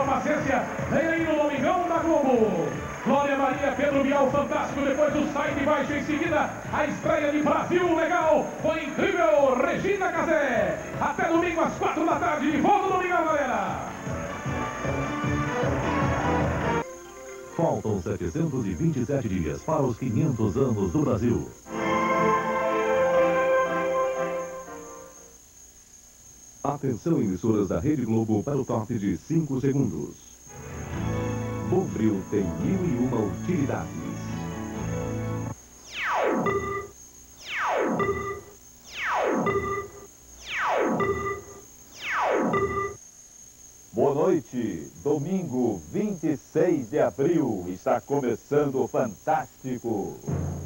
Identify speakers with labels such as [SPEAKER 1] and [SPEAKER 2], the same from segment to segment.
[SPEAKER 1] sua paciência. Vem aí no Domingão da Globo. Glória Maria, Pedro Bial, fantástico. Depois do sai de baixo em seguida. A estreia de Brasil Legal. Foi incrível, Regina Casé. Até domingo às 4 da tarde. De volta no Domingão, galera.
[SPEAKER 2] Faltam 727 dias para os 500 anos do Brasil. Atenção, emissoras da Rede Globo, para o top de 5 segundos. Bombril tem 1001 utilidades.
[SPEAKER 3] Boa noite, domingo 26 de abril, está começando o Fantástico.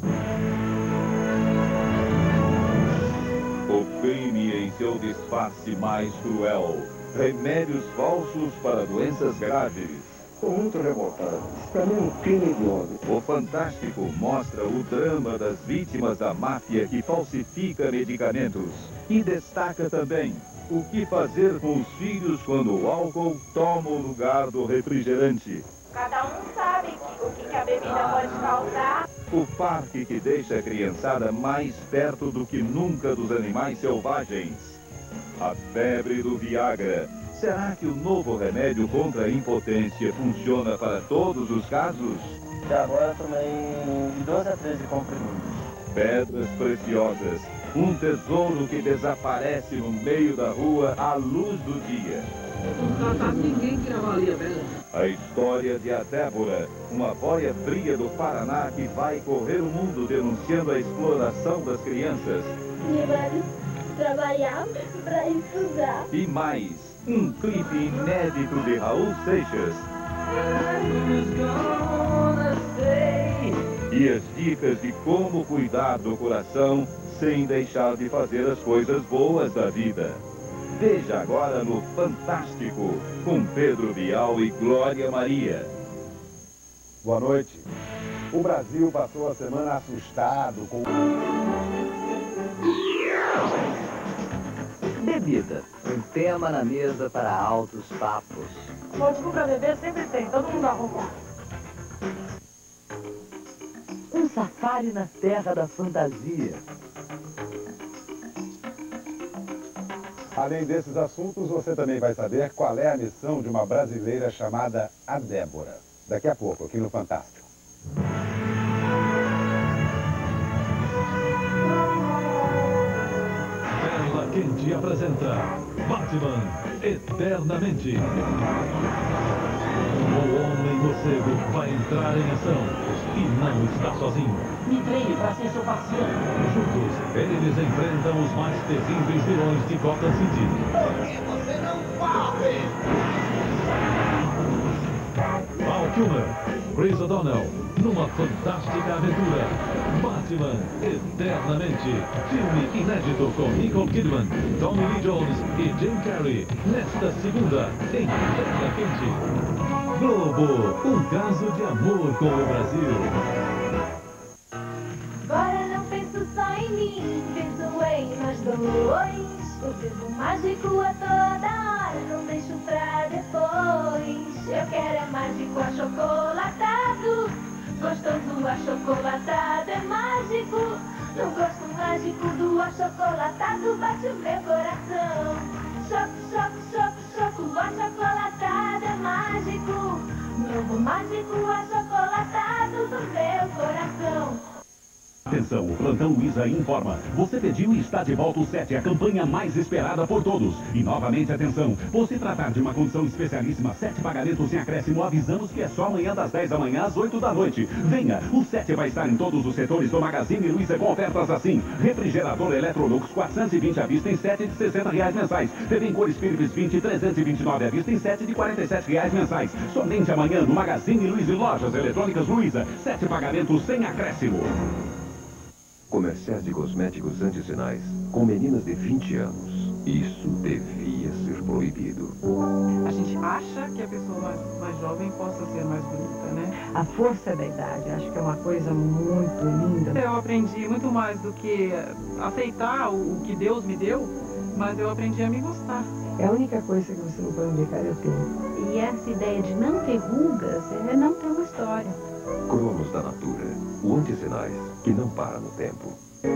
[SPEAKER 3] O crime em seu disfarce mais cruel, remédios falsos para doenças graves.
[SPEAKER 4] Estou muito revoltado. Para mim é um crime de ódio.
[SPEAKER 3] O Fantástico mostra o drama das vítimas da máfia que falsifica medicamentos e destaca também o que fazer com os filhos quando o álcool toma o lugar do refrigerante.
[SPEAKER 5] Cada um sabe o que a bebida pode causar.
[SPEAKER 3] O parque que deixa a criançada mais perto do que nunca dos animais selvagens. A febre do Viagra. Será que o novo remédio contra a impotência funciona para todos os casos?
[SPEAKER 6] Até agora eu tomei de 12 a 13 comprimidos.
[SPEAKER 3] Pedras preciosas. Um tesouro que desaparece no meio da rua à luz do dia.
[SPEAKER 7] Ninguém que avalia bem.
[SPEAKER 3] A história de a Débora, uma boia fria do Paraná que vai correr o mundo denunciando a exploração das crianças.
[SPEAKER 5] Levaram trabalhar para estudar.
[SPEAKER 3] E mais, um clipe inédito de Raul Seixas. E as dicas de como cuidar do coração sem deixar de fazer as coisas boas da vida. Veja agora no Fantástico, com Pedro Bial e Glória Maria.
[SPEAKER 4] Boa noite. O Brasil passou a semana assustado com...
[SPEAKER 8] Bebida, um tema na mesa para altos papos.
[SPEAKER 5] Motivo para beber sempre tem, todo mundo arruma.
[SPEAKER 8] Um safari na terra da fantasia.
[SPEAKER 4] Além desses assuntos, você também vai saber qual é a missão de uma brasileira chamada a Débora. Daqui a pouco, aqui no Fantástico.
[SPEAKER 2] Tela Quente apresenta Batman Eternamente. O Homem Morcego vai entrar em ação e não está sozinho.
[SPEAKER 7] Me treine para ser seu parceiro.
[SPEAKER 2] Juntos, eles enfrentam os mais terríveis vilões de Gotham City.
[SPEAKER 7] Por que você não corre?
[SPEAKER 2] Val Kilmer, Chris O'Donnell, numa fantástica aventura. Batman Eternamente. Filme inédito com Nicole Kidman, Tommy Lee Jones e Jim Carrey. Nesta segunda, em Tela Quente. Globo, um caso de amor com o Brasil.
[SPEAKER 5] Agora não penso só em mim, penso em nós dois. Eu bebo mágico a toda hora, não deixo pra depois. Eu quero é mágico achocolatado, gostoso achocolatado é mágico. No gosto mágico do achocolatado bate o meu coração. Choco, choco, choco, choco, achocolatado é mágico. Novo mágico achocolatado do meu coração.
[SPEAKER 2] Atenção, o Plantão Luiza informa. Você pediu e está de volta o 7, a campanha mais esperada por todos. E novamente, atenção, por se tratar de uma condição especialíssima, 7 pagamentos sem acréscimo, avisamos que é só amanhã das 10 da manhã às 8 da noite. Venha, o 7 vai estar em todos os setores do Magazine Luiza com ofertas assim. Refrigerador Electrolux 420 à vista em 7 de R$60 mensais. TV em cores Philips 20, 329 à vista em 7 de R$47 mensais. Somente amanhã no Magazine Luiza e Lojas Eletrônicas Luiza. 7 pagamentos sem acréscimo.
[SPEAKER 9] Comerciais de cosméticos antissinais com meninas de 20 anos. Isso devia ser proibido.
[SPEAKER 10] A gente acha que a pessoa mais jovem possa ser mais bonita, né?
[SPEAKER 11] A força da idade, acho que é uma coisa muito linda.
[SPEAKER 10] Eu aprendi muito mais do que aceitar o que Deus me deu, mas eu aprendi a me gostar.
[SPEAKER 11] É a única coisa que você não pode brincar, eu tenho.
[SPEAKER 12] E essa ideia de não ter rugas é não ter uma história.
[SPEAKER 9] Cromos da Natura, o antissinais que não para no tempo.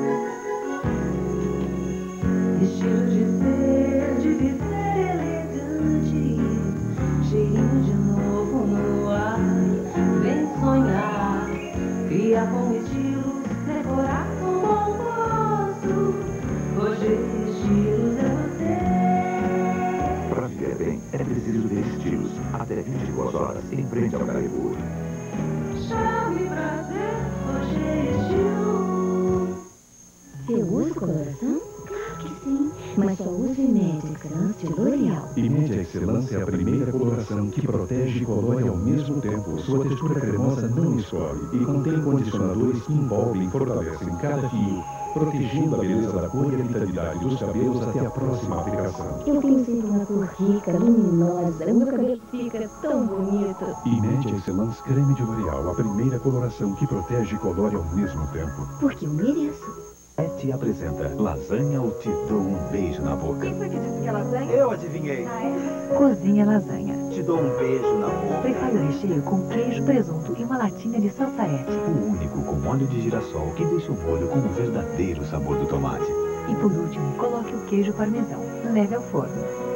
[SPEAKER 5] Estilo de ser, de viver elegante, cheirinho de novo no ar, vem sonhar, criar com estilo, decorar com bom gosto, hoje estilos é você.
[SPEAKER 9] Pra viver bem, é preciso ter estilos. Até 22 horas, em frente ao Carrefour.
[SPEAKER 5] Chame prazer, hoje é estilo.
[SPEAKER 13] Eu uso coloração? Claro que sim, mas só uso Imed Excellence de L'Oréal.
[SPEAKER 14] Imed Excellence é a primeira coloração que protege e colore ao mesmo tempo. Sua textura cremosa não escorre e contém condicionadores que envolvem e fortalecem cada fio, protegendo a beleza da cor e a vitalidade dos cabelos até a próxima aplicação.
[SPEAKER 13] Eu tenho sempre uma cor rica, luminosa, o meu cabelo fica tão bonito.
[SPEAKER 14] Imed Excellence Creme de L'Oréal, a primeira coloração que protege e colore ao mesmo tempo.
[SPEAKER 13] Porque eu mereço.
[SPEAKER 2] Te apresenta Lasanha ou Te Dou um Beijo na Boca.
[SPEAKER 11] Quem foi que disse que é lasanha?
[SPEAKER 15] Eu adivinhei.
[SPEAKER 11] Ah, é?
[SPEAKER 16] Cozinha lasanha.
[SPEAKER 15] Te dou um beijo na boca.
[SPEAKER 16] Prepare o recheio com queijo, presunto e uma latinha de salsarete.
[SPEAKER 2] O único com óleo de girassol que deixa o molho com o verdadeiro sabor do tomate.
[SPEAKER 16] E por último, coloque o queijo parmesão. Leve ao forno.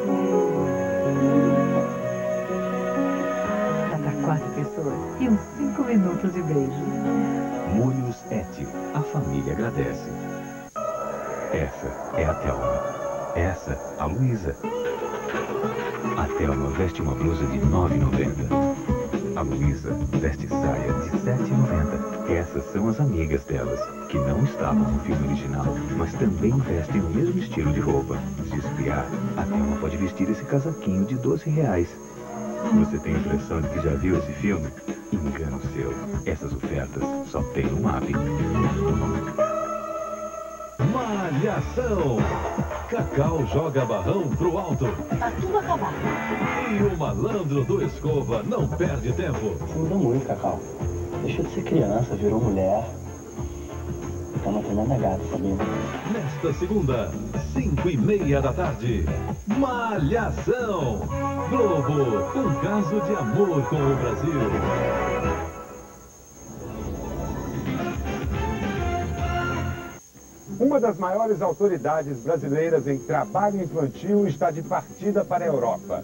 [SPEAKER 16] Dá para 4 pessoas e uns 5 minutos de beijo.
[SPEAKER 2] Molhos Et, a família agradece. Essa é a Thelma. Essa, a Luísa. A Thelma veste uma blusa de R$ 9,90. A Luísa veste saia de R$ 7,90. Essas são as amigas delas, que não estavam no filme original, mas também vestem o mesmo estilo de roupa. Se espiar, a Thelma pode vestir esse casaquinho de R$ 12. Você tem a impressão de que já viu esse filme? Engano seu. Essas ofertas só tem no MAP.
[SPEAKER 17] Malhação! Cacau joga barrão pro alto.
[SPEAKER 12] Tá tudo acabado.
[SPEAKER 17] E o malandro do Escova não perde tempo.
[SPEAKER 6] Você mudou muito, Cacau. Deixou de ser criança, virou mulher. Tá uma tremenda gata, sabia?
[SPEAKER 17] Nesta segunda, 5:30 da tarde, Malhação! Globo, um caso de amor com o Brasil.
[SPEAKER 4] Uma das maiores autoridades brasileiras em trabalho infantil está de partida para a Europa.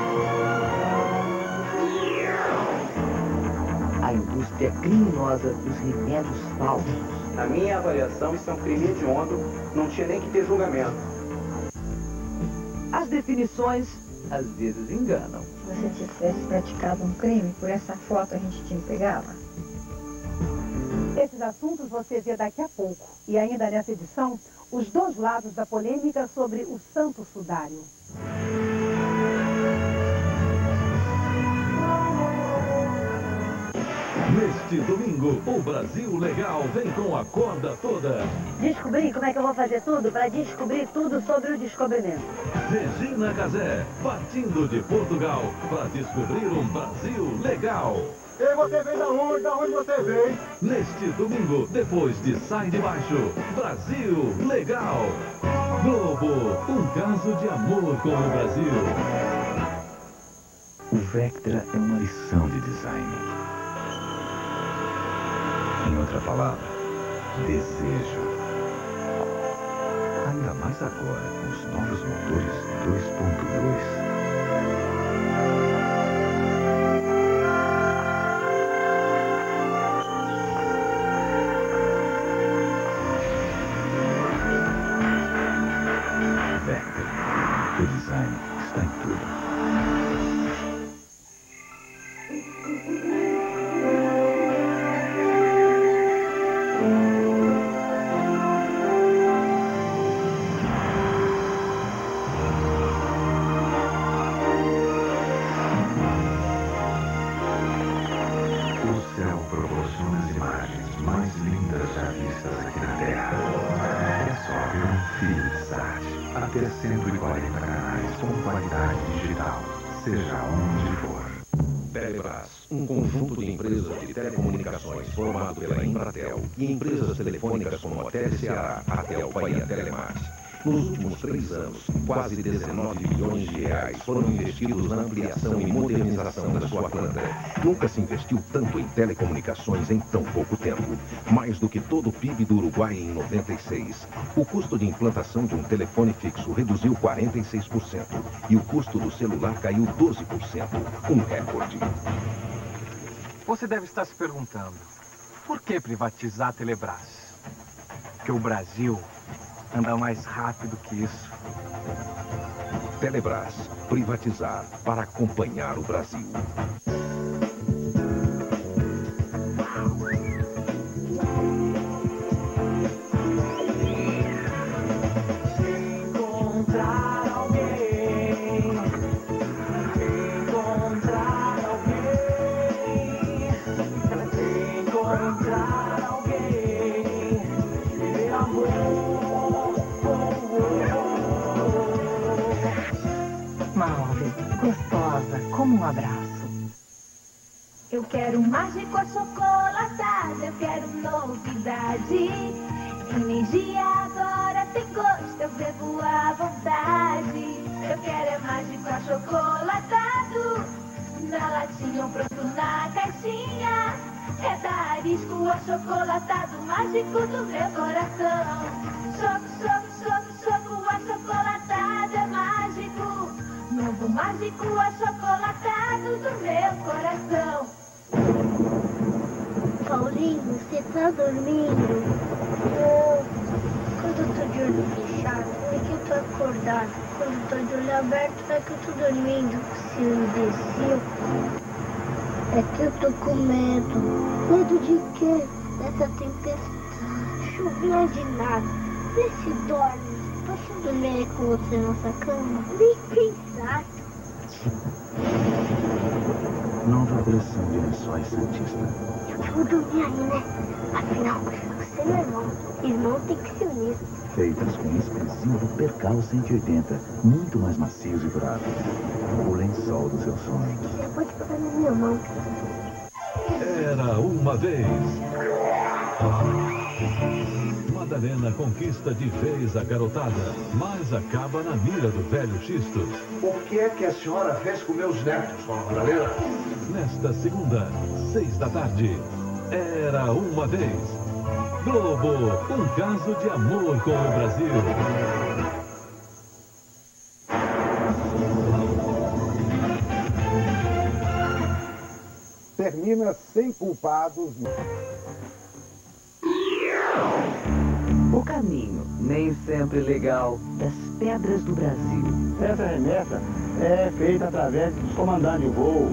[SPEAKER 8] A indústria criminosa dos remédios falsos.
[SPEAKER 15] Na minha avaliação, isso é um crime hediondo, não tinha nem que ter julgamento.
[SPEAKER 8] As definições, às vezes, enganam.
[SPEAKER 11] Se você tivesse praticado um crime, por essa foto a gente tinha que pegá-la.
[SPEAKER 18] Esses assuntos você vê daqui a pouco. E ainda nessa edição, os dois lados da polêmica sobre o Santo Sudário.
[SPEAKER 17] Neste domingo, o Brasil Legal vem com a corda toda.
[SPEAKER 18] Descobrir como é que eu vou fazer tudo para descobrir tudo sobre o descobrimento.
[SPEAKER 17] Regina Casé, partindo de Portugal para descobrir um Brasil Legal.
[SPEAKER 15] E você vem da onde? Da onde você vem?
[SPEAKER 17] Neste domingo, depois de Sai de Baixo, Brasil Legal. Globo, um caso de amor com o Brasil.
[SPEAKER 2] O Vectra é uma lição de design. Em outra palavra, desejo. Ainda mais agora com os novos motores 2.2. O design está em tudo. O céu proporciona as imagens mais lindas já vistas aqui na Terra. É só ver um fio de SAT. Até 140 canais com qualidade digital, seja onde for.
[SPEAKER 19] Telebras, um conjunto de empresas de telecomunicações formado pela Embratel e empresas telefônicas como a Tele Ceará, a Telpa e a Telemate. Nos últimos 3 anos, quase 19 bilhões de reais foram investidos na ampliação e modernização da sua planta. Nunca se investiu tanto em telecomunicações em tão pouco tempo. Mais do que todo o PIB do Uruguai em 96. O custo de implantação de um telefone fixo reduziu 46% e o custo do celular caiu 12%. Um recorde.
[SPEAKER 20] Você deve estar se perguntando, por que privatizar a Telebrás? Porque o Brasil anda mais rápido que isso.
[SPEAKER 19] Telebrás, privatizar para acompanhar o Brasil.
[SPEAKER 16] Gostosa, como um abraço.
[SPEAKER 5] Eu quero mágico achocolatado, eu quero novidade. Energia agora tem gosto, eu bebo à vontade. Eu quero é mágico achocolatado, na latinha ou pronto na caixinha. É da Arisco achocolatado, mágico do meu coração. Choco, choco, choco, choco, achocolatado é mágico. Novo mágico achocolatado do meu coração.
[SPEAKER 13] Paulinho, você tá dormindo? Não. Quando eu tô de olho fechado, é que eu tô acordado. Quando eu tô de olho aberto, é que eu tô dormindo. Seu imbecil. É que eu tô com medo. Medo de quê? Dessa tempestade. Chuvinha de nada. Vê se dorme. Posso dormir com você na nossa cama? Nem pensar.
[SPEAKER 6] Nova coleção de lençóis Santista.
[SPEAKER 13] Eu vou dormir aí, né? Afinal, você é meu irmão. Irmão tem que se unir.
[SPEAKER 6] Feitas com exclusivo Percal 180. Muito mais macios e duráveis. O lençol dos seus sonhos.
[SPEAKER 13] Você pode botar na minha mão.
[SPEAKER 17] Era uma vez. Madalena conquista de vez a garotada, mas acaba na mira do velho Xisto.
[SPEAKER 21] O que é que a senhora fez com meus netos, dona Madalena?
[SPEAKER 17] Nesta segunda, 6 da tarde, Era uma vez. Globo, um caso de amor com o Brasil.
[SPEAKER 4] Termina sem culpados.
[SPEAKER 8] O caminho, nem sempre legal, das pedras do Brasil.
[SPEAKER 6] Essa remessa é feita através dos comandantes de voo.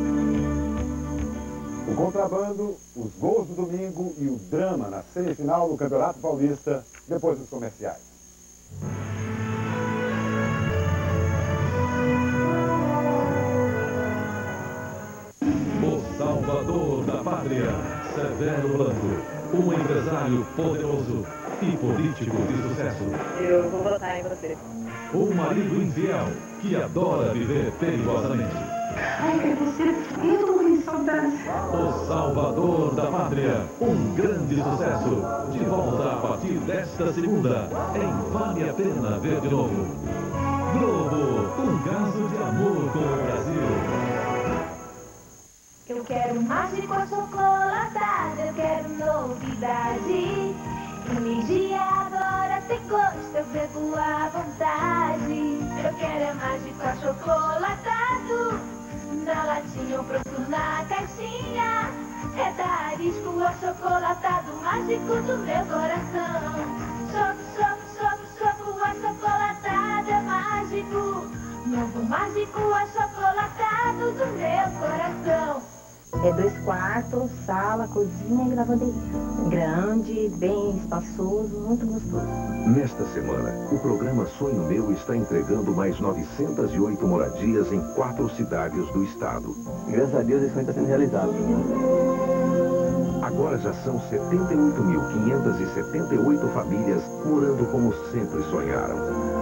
[SPEAKER 4] O contrabando, os gols do domingo e o drama na semifinal do Campeonato Paulista, depois dos comerciais.
[SPEAKER 17] O salvador da pátria, Severo Blanco, um empresário poderoso e político de sucesso.
[SPEAKER 10] Eu vou votar em você.
[SPEAKER 17] O marido infiel, que adora viver perigosamente.
[SPEAKER 10] Ai, é você. Eu tô com saudade.
[SPEAKER 17] O salvador da pátria, um grande sucesso. De volta a partir desta segunda, em Vale a Pena Ver de Novo. Globo, um caso de amor com o Brasil.
[SPEAKER 5] Eu quero mágico achocolatado, eu quero novidade. Energia agora tem gosto, eu bebo à vontade. Eu quero é mágico achocolatado, na latinha ou pronto na caixinha. É da Arisco achocolatado, mágico do meu coração. Choco, achocolatado é mágico. Novo mágico achocolatado do meu coração.
[SPEAKER 12] É 2 quartos, sala, cozinha e lavanderia. Grande, bem espaçoso, muito gostoso.
[SPEAKER 9] Nesta semana, o programa Sonho Meu está entregando mais 908 moradias em 4 cidades do estado.
[SPEAKER 6] Graças a Deus, esse sonho está sendo realizado.
[SPEAKER 9] Agora já são 78.578 famílias morando como sempre sonharam.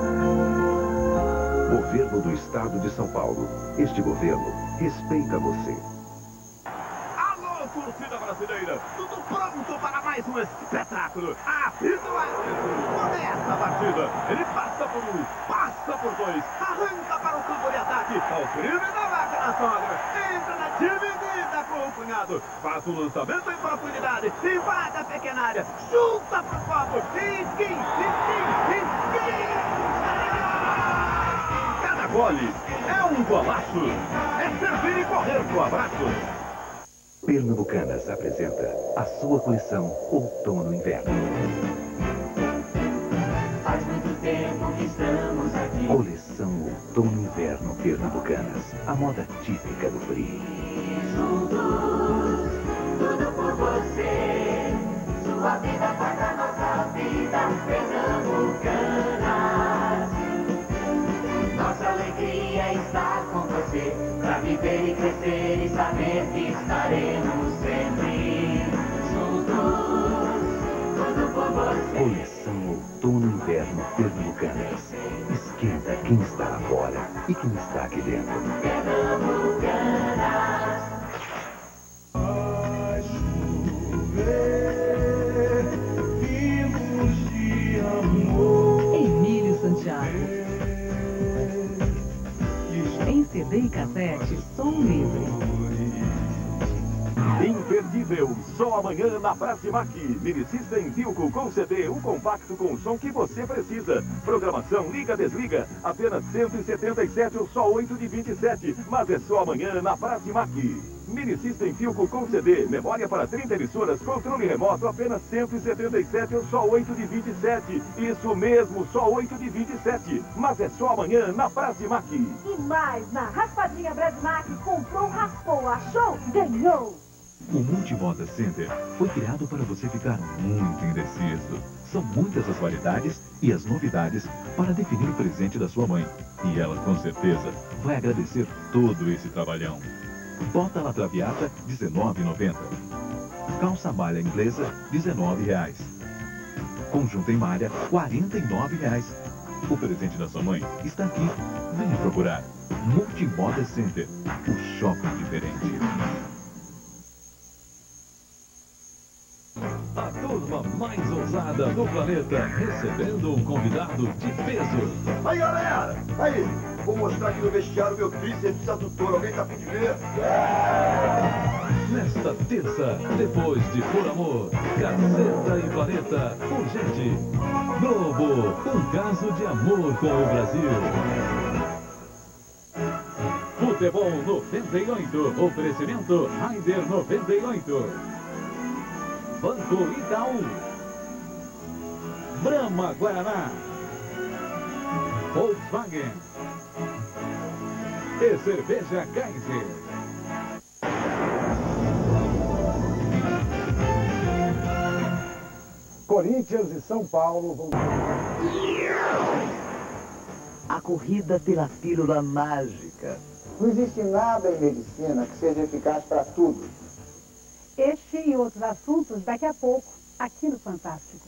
[SPEAKER 9] Governo do Estado de São Paulo. Este governo respeita você.
[SPEAKER 1] Alô, torcida brasileira! Tudo pronto para mais um espetáculo! Apito árbitro! Começa a partida! Ele passa!
[SPEAKER 17] passa por um, passa por dois, arranca para o campo de ataque, ao crime da máquina sogra, entra na dividida com o cunhado, faz o lançamento em profundidade, invade a pequena área, chuta pro copo, esqui, cada gole é um golaço, é servir e correr pro abraço.
[SPEAKER 19] Pernambucanas apresenta a sua coleção Outono e Inverno.
[SPEAKER 7] Faz muito tempo que estamos aqui.
[SPEAKER 19] Coleção Outono e Inverno Pernambucanas. A moda típica do frio.
[SPEAKER 7] Juntos, tudo por você. Sua vida faz a nossa vida. Pernambucanas. Nossa alegria está com você. Pra viver e crescer e saber que estaremos sempre juntos, tudo por você.
[SPEAKER 19] Coleção Outono e Inverno Pernambucanas. Esquenta quem está lá fora e quem está aqui dentro.
[SPEAKER 7] Pernambucanas.
[SPEAKER 17] Vai chover, vimos de amor.
[SPEAKER 16] Emílio Santiago. Em CD e cassete, som livre.
[SPEAKER 17] Imperdível, só amanhã na Prazimac. Mini System Philco com CD, um compacto com o som que você precisa. Programação liga-desliga, apenas 177 ou só 8 de 27. Mas é só amanhã na Prazimac. Mini System Philco com CD, memória para 30 emissoras, controle remoto, apenas 177 ou só 8 de 27. Isso mesmo, só 8 de 27. Mas é só amanhã na Prazimac.
[SPEAKER 18] E mais, na Raspadinha Brasimac, comprou, raspou, achou, ganhou.
[SPEAKER 17] O Multimoda Center foi criado para você ficar muito indeciso. São muitas as variedades e as novidades para definir o presente da sua mãe. E ela, com certeza, vai agradecer todo esse trabalhão. Bota La Traviata, R$ 19,90. Calça malha inglesa, R$ 19,00. Conjunto em malha, R$ 49,00. O presente da sua mãe está aqui. Venha procurar. Multimoda Center, o shopping diferente. A turma mais ousada do planeta, recebendo um convidado de peso.
[SPEAKER 21] Aí, galera! Aí, vou mostrar aqui no vestiário meu tríceps adutor. Alguém tá a fim de ver?
[SPEAKER 17] Nesta terça, depois de Por Amor, Gazeta e Planeta, urgente. Globo, um caso de amor com o Brasil. Futebol 98, oferecimento Raider 98. Banco Itaú, Brahma Guaraná, Volkswagen e Cerveja Kaiser.
[SPEAKER 4] Corinthians e São Paulo vão...
[SPEAKER 8] A corrida pela pílula mágica.
[SPEAKER 3] Não existe nada em medicina que seja eficaz para tudo.
[SPEAKER 18] Este e outros assuntos daqui a pouco, aqui no Fantástico.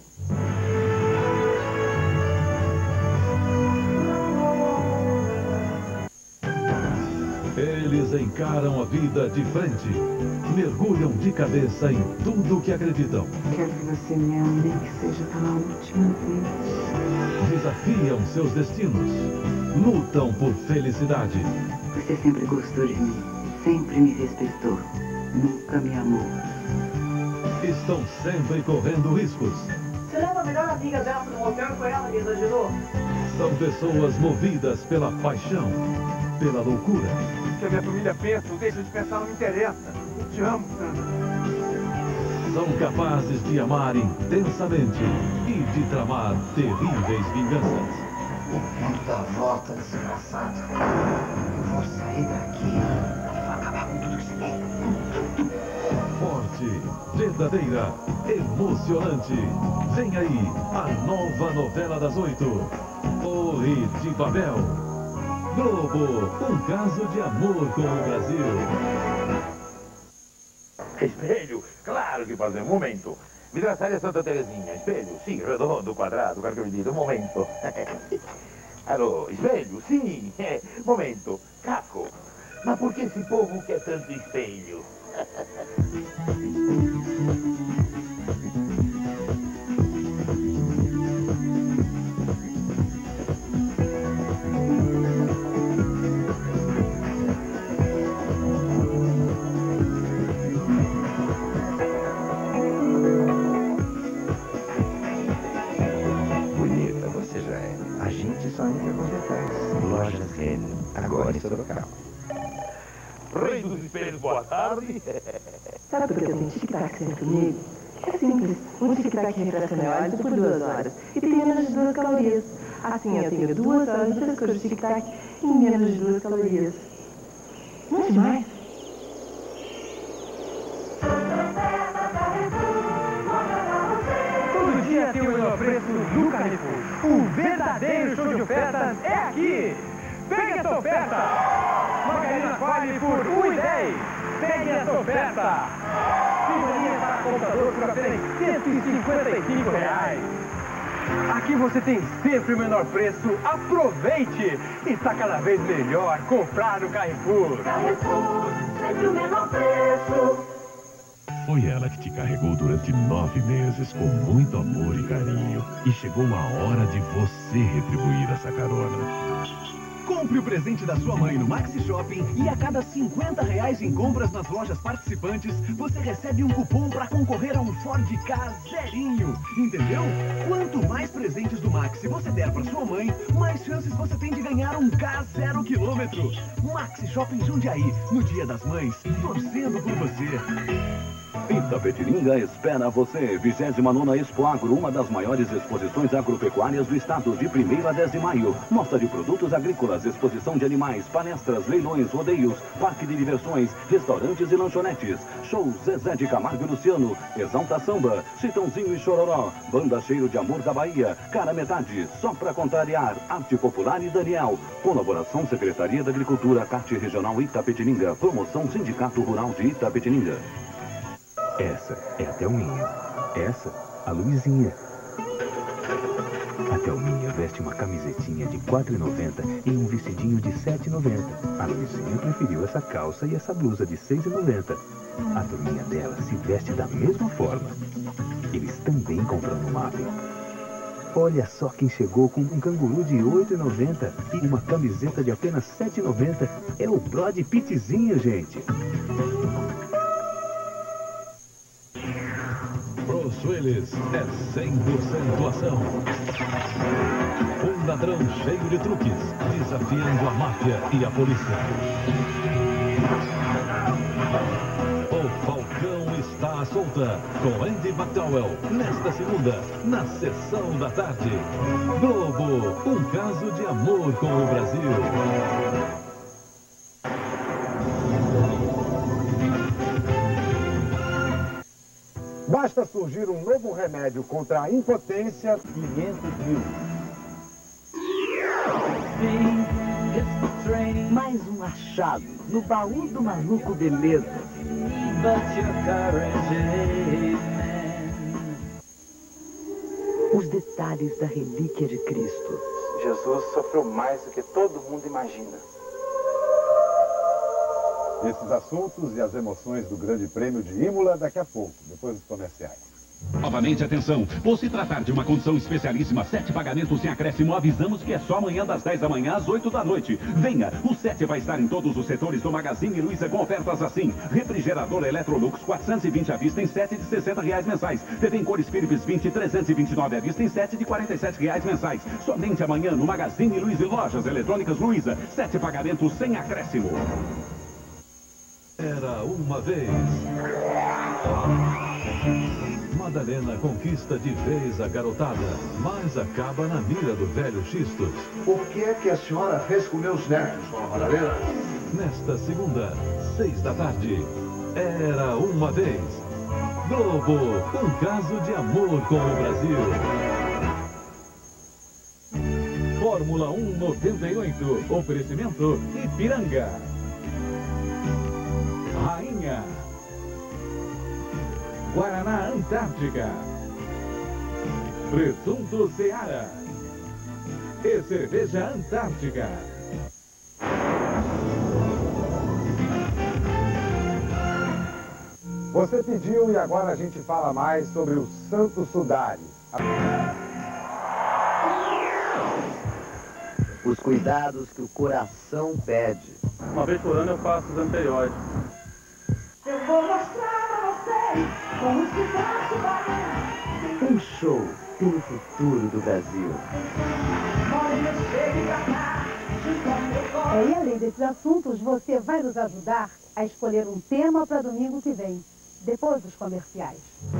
[SPEAKER 17] Eles encaram a vida de frente, mergulham de cabeça em tudo que acreditam.
[SPEAKER 11] Quero que você me ame, nem que seja pela última vez.
[SPEAKER 17] Desafiam seus destinos, lutam por felicidade.
[SPEAKER 11] Você sempre gostou de mim, sempre me respeitou, nunca me amou.
[SPEAKER 17] Estão sempre correndo riscos.
[SPEAKER 10] Você leva a melhor amiga dela pro motel e foi ela que exagerou?
[SPEAKER 17] São pessoas movidas pela paixão, pela loucura.
[SPEAKER 20] O que a minha família pensa, ou deixa de pensar, não me interessa. Eu te amo, Sandra.
[SPEAKER 17] São capazes de amar intensamente e de tramar terríveis vinganças.
[SPEAKER 3] O mundo dá volta, desgraçado. Eu vou sair daqui e vou acabar com tudo que você tem.
[SPEAKER 17] Forte, verdadeira, emocionante. Vem aí a nova novela das 8. Torre de Babel. Globo, um caso de amor com o Brasil.
[SPEAKER 22] Espelho, claro que fazer. Um momento. Vidraçaria Santa Terezinha. Espelho, sim, redondo, quadrado, qualquer medida. Um momento. Alô, espelho, sim. Momento. Caco. Mas por que esse povo quer tanto espelho? Mendes, boa tarde.
[SPEAKER 16] Sabe por que eu tenho tic-tac sempre comigo? É simples. Um tic-tac refresca meu hálito por 2 horas e tem menos de 2 calorias. Assim eu tenho 2 horas de frescura de tic-tac e menos de 2 calorias. Não é demais?
[SPEAKER 20] Todo dia tem o menor preço do Carrefour. Um verdadeiro show de ofertas é aqui. Pegue essa oferta. Margarina Quali por R$ 1,10. Pegue essa oferta. Figurinha para computador por apenas R$ 155. Aqui você tem sempre o menor preço. Aproveite! Está cada vez melhor comprar no Carrefour.
[SPEAKER 7] Carrefour, sempre o menor preço.
[SPEAKER 17] Foi ela que te carregou durante 9 meses com muito amor e carinho. E chegou a hora de você retribuir essa carona.
[SPEAKER 2] Compre o presente da sua mãe no Maxi Shopping e a cada R$50 em compras nas lojas participantes, você recebe um cupom para concorrer a um Ford Ka zerinho. Entendeu? Quanto mais presentes do Maxi você der para sua mãe, mais chances você tem de ganhar um Ka 0 km. Maxi Shopping Jundiaí, no Dia das Mães, torcendo por você. Itapetininga espera você. 29ª Expo Agro, uma das maiores exposições agropecuárias do estado, de 1º a 10 de maio. Mostra de produtos agrícolas, exposição de animais, palestras, leilões, rodeios, parque de diversões, restaurantes e lanchonetes. Shows Zezé de Camargo e Luciano, Exalta Samba, Chitãozinho e Chororó, Banda Cheiro de Amor da Bahia, Cara Metade, Só Pra Contrariar, Arte Popular e Daniel. Colaboração Secretaria da Agricultura, CART Regional Itapetininga. Promoção Sindicato Rural de Itapetininga.
[SPEAKER 14] Essa é a Thelminha. Essa, a Luizinha. A Thelminha veste uma camisetinha de R$ 4,90 e um vestidinho de R$ 7,90. A Luizinha preferiu essa calça e essa blusa de R$ 6,90. A turminha dela se veste da mesma forma. Eles também compram no MAP. Olha só quem chegou com um canguru de R$ 8,90 e uma camiseta de apenas R$ 7,90. É o Brod Pitzinho, gente.
[SPEAKER 17] Sueles é 100% ação. Um ladrão cheio de truques, desafiando a máfia e a polícia. O Falcão está à solta, com Andy McDowell, nesta segunda, na Sessão da Tarde. Globo, um caso de amor com o Brasil.
[SPEAKER 4] Basta surgir um novo remédio contra a impotência, 500 mil.
[SPEAKER 8] Mais um achado no baú do maluco beleza. Os detalhes da relíquia de Cristo.
[SPEAKER 20] Jesus sofreu mais do que todo mundo imagina.
[SPEAKER 4] Esses assuntos e as emoções do Grande Prêmio de Imola daqui a pouco, depois dos comerciais.
[SPEAKER 2] Novamente, atenção. Por se tratar de uma condição especialíssima, 7 pagamentos sem acréscimo, avisamos que é só amanhã das 10 da manhã às 8 da noite. Venha, o 7 vai estar em todos os setores do Magazine Luiza com ofertas assim. Refrigerador Electrolux 420 à vista em 7 de R$ 60 mensais. TV em cores Philips 20 329 à vista em 7 de R$ 47 mensais. Somente amanhã no Magazine Luiza e Lojas Eletrônicas Luiza. 7 pagamentos sem acréscimo.
[SPEAKER 17] Era uma vez. Madalena conquista de vez a garotada, mas acaba na mira do velho Xistos.
[SPEAKER 21] O que é que a senhora fez com meus netos, dona Madalena?
[SPEAKER 17] Nesta segunda, 6 da tarde, Era uma vez. Globo, um caso de amor com o Brasil. Fórmula 1 98, oferecimento Ipiranga. Rainha. Guaraná Antártica. Presunto Seara. E cerveja Antártica.
[SPEAKER 4] Você pediu e agora a gente fala mais sobre o Santo Sudário.
[SPEAKER 8] Os cuidados que o coração pede.
[SPEAKER 15] Uma vez por ano eu faço os anteriores.
[SPEAKER 7] Eu vou mostrar a vocês como se faz o barulho.
[SPEAKER 8] Um show pelo futuro do Brasil.
[SPEAKER 18] E além desses assuntos, você vai nos ajudar a escolher um tema para domingo que vem, depois dos comerciais.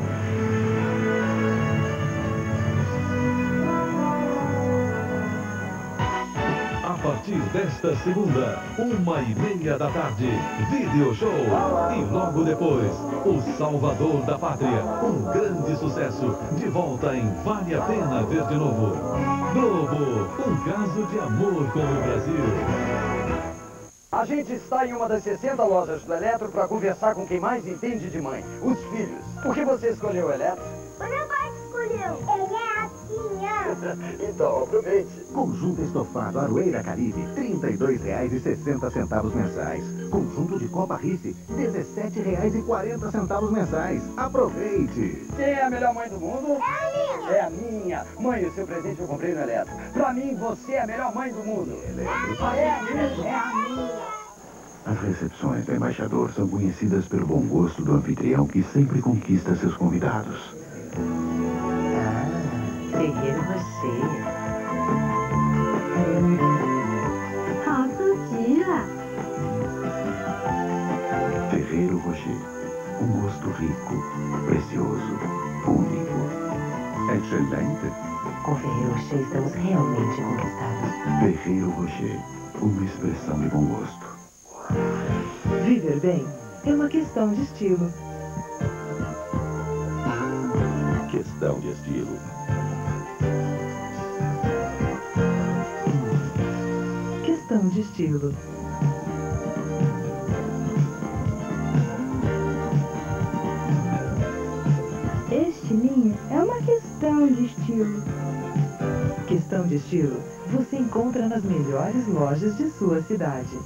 [SPEAKER 17] A partir desta segunda, 1h30 da tarde, Video Show. E logo depois, O Salvador da Pátria, um grande sucesso. De volta em Vale a Pena Ver de Novo. Globo, um caso de amor com o Brasil.
[SPEAKER 20] A gente está em uma das 60 lojas do Eletro para conversar com quem mais entende de mãe, os filhos. Por que você escolheu o Eletro?
[SPEAKER 5] O meu pai escolheu. Ele é assim, ó.
[SPEAKER 20] Então, aproveite.
[SPEAKER 2] Conjunto estofado Aroeira Caribe, R$ 32,60 mensais. Conjunto de Copa Rice, R$ 17,40 mensais. Aproveite!
[SPEAKER 20] Quem é a melhor mãe do mundo?
[SPEAKER 5] É a minha.
[SPEAKER 20] É a minha. Mãe, o seu presente eu comprei no Eletro. Pra mim, você é a melhor mãe do mundo.
[SPEAKER 5] É a minha.
[SPEAKER 9] As recepções do embaixador são conhecidas pelo bom gosto do anfitrião que sempre conquista seus convidados.
[SPEAKER 8] Ferreiro Rocher.
[SPEAKER 9] Ferreiro Rocher. Um gosto rico, precioso, único, excelente.
[SPEAKER 8] Com Ferreiro Rocher estamos realmente conquistados.
[SPEAKER 9] Ferreiro Rocher. Uma expressão de bom gosto.
[SPEAKER 16] Viver bem é uma questão de estilo.
[SPEAKER 9] Questão de estilo.
[SPEAKER 16] Questão de estilo.
[SPEAKER 13] Este ninho é uma questão de estilo.
[SPEAKER 16] Questão de estilo você encontra nas melhores lojas de sua cidade.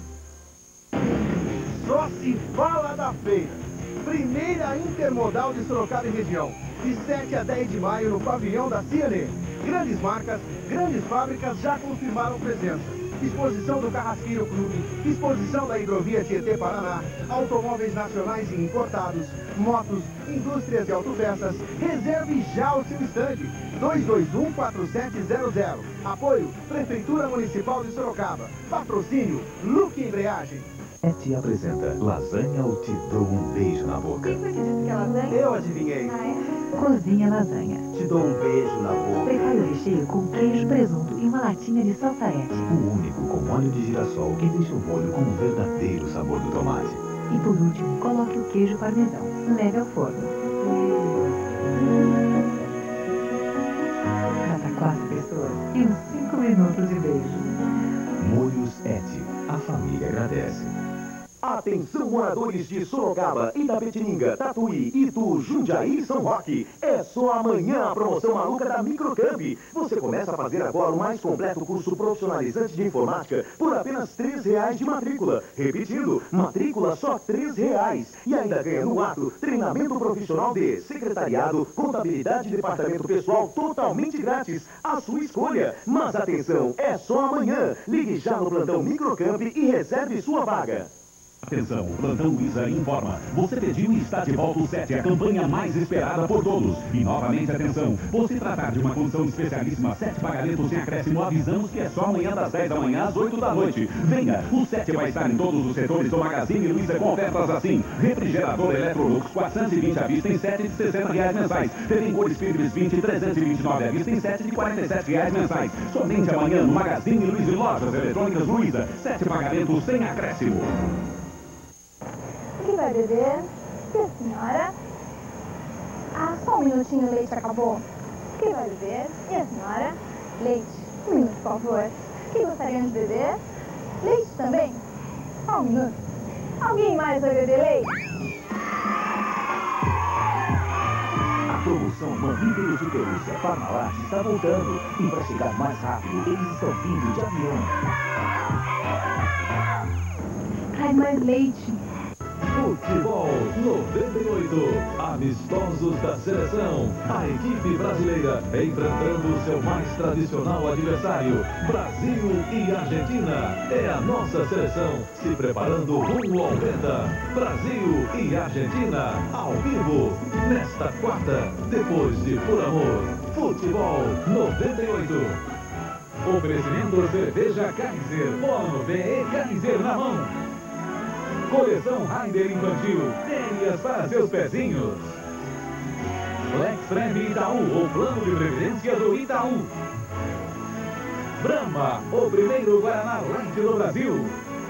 [SPEAKER 20] Só se fala da feira. Primeira intermodal de Sorocaba e região. De 7 a 10 de maio no pavilhão da Cianê. Grandes marcas, grandes fábricas já confirmaram presença. Exposição do Carrasqueiro Clube, exposição da Hidrovia Tietê-Paraná, automóveis nacionais e importados, motos, indústrias e autopeças. Reserve já o seu estande. 221-4700. Apoio Prefeitura Municipal de Sorocaba. Patrocínio Luque Embreagem.
[SPEAKER 14] Te apresenta Lasanha ou Te Dou um Beijo na Boca.
[SPEAKER 13] Quem foi que disse que é lasanha?
[SPEAKER 20] Eu adivinhei.
[SPEAKER 8] Cozinha Lasanha.
[SPEAKER 20] Te dou um beijo na boca.
[SPEAKER 8] Prepare o recheio com queijo, presunto e uma latinha de salsarete.
[SPEAKER 14] O único com óleo de girassol que deixa o molho com o verdadeiro sabor do tomate.
[SPEAKER 8] E por último, coloque o queijo parmesão. Leve ao forno. Para 4 pessoas e uns 5 minutos de beijo.
[SPEAKER 14] Molhos Et. A família agradece.
[SPEAKER 20] Atenção, moradores de Sorocaba, Itapetininga, Tatuí, Itu, Jundiaí e São Roque. É só amanhã a promoção maluca da Microcamp. Você começa a fazer agora o mais completo curso profissionalizante de informática por apenas R$ 3,00 de matrícula. Repetindo, matrícula só R$ 3,00. E ainda ganha no ato treinamento profissional de secretariado, contabilidade e departamento pessoal totalmente grátis. A sua escolha. Mas atenção, é só amanhã. Ligue já no plantão Microcamp e reserve sua vaga.
[SPEAKER 2] Atenção, o Plantão Isa informa. Você pediu e está de volta o 7, a campanha mais esperada por todos. E novamente, atenção, por se tratar de uma condição especialíssima, 7 pagamentos sem acréscimo, avisamos que é só amanhã das 10 da manhã às 8 da noite. Venha, o 7 vai estar em todos os setores do Magazine Luiza com ofertas assim. Refrigerador Electrolux 420 à vista em 7 de R$ 60 mensais. TV em cores Philips 20, 329 à vista em 7 de R$ 47 mensais. Somente amanhã no Magazine Luiza e Lojas Eletrônicas Luiza, 7 pagamentos sem acréscimo.
[SPEAKER 5] O que vai beber? E a senhora? Ah, só um minutinho, o leite acabou. O que vai beber? E a senhora? Leite. Um minuto, por favor. O que gostariam de beber? Leite também? Só um minuto. Alguém mais vai beber leite?
[SPEAKER 14] A promoção Mamíferos de Pelúcia Parmalat está voltando. E para chegar mais rápido, eles estão vindo de avião.
[SPEAKER 13] Traz mais leite.
[SPEAKER 17] Futebol 98. Amistosos da seleção. A equipe brasileira enfrentando o seu mais tradicional adversário. Brasil e Argentina. É a nossa seleção se preparando rumo ao Penta. Brasil e Argentina ao vivo. Nesta quarta, depois de Por Amor. Futebol 98.
[SPEAKER 1] Oferecimento cerveja Kaiser. Bono BE Kaiser na mão. Coleção Raider Infantil. Tênis para seus pezinhos. Flex Prêmio Itaú, o plano de previdência do Itaú. Brahma, o primeiro Guaraná Light do Brasil.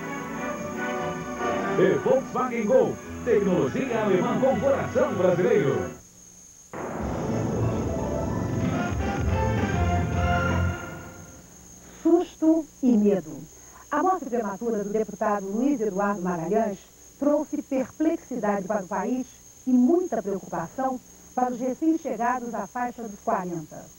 [SPEAKER 1] E Volkswagen Gol, tecnologia alemã com coração brasileiro.
[SPEAKER 18] Susto e medo. A morte prematura do deputado Luiz Eduardo Magalhães trouxe perplexidade para o país e muita preocupação para os recém-chegados à faixa dos 40.